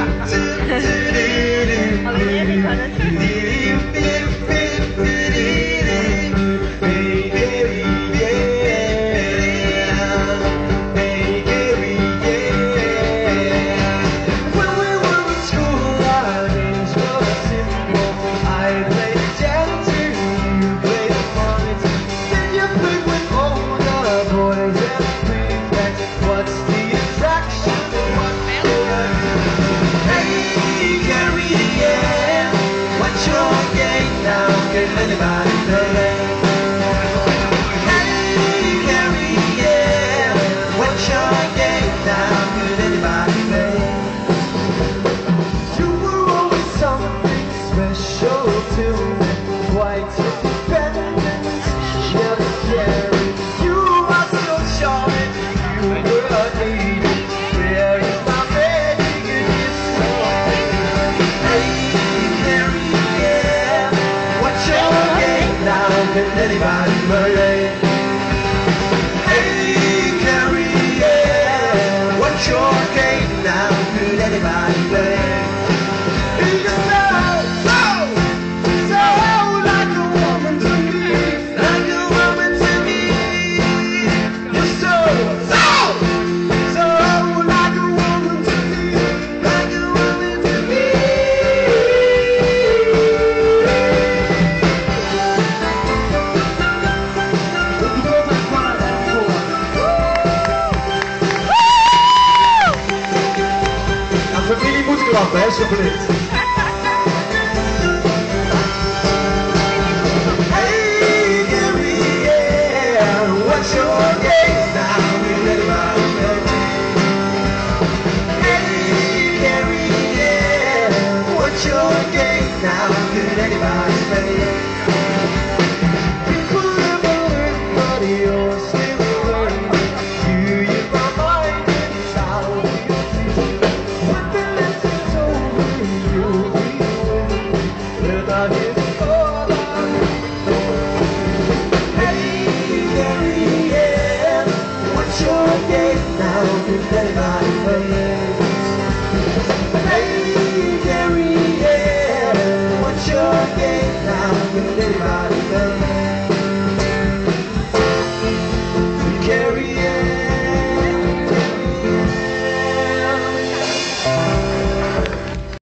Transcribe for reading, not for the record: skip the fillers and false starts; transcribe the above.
Anybody but hey, Carrie Ann, what's your game now? Could anybody play? You so like a woman to me, like a woman to me. You're so like a woman to me, like a woman to me. Familie moet klappen, hè, alsjeblieft. Hey, Carrie Ann, what's your game now? Will anybody play? Hey, Carrie Ann, what's your game now? Could anybody play? People never learn, but you're still learning. You use my mind inside. Anybody play? Hey, Carrie Ann, what's your game now? Could anybody play?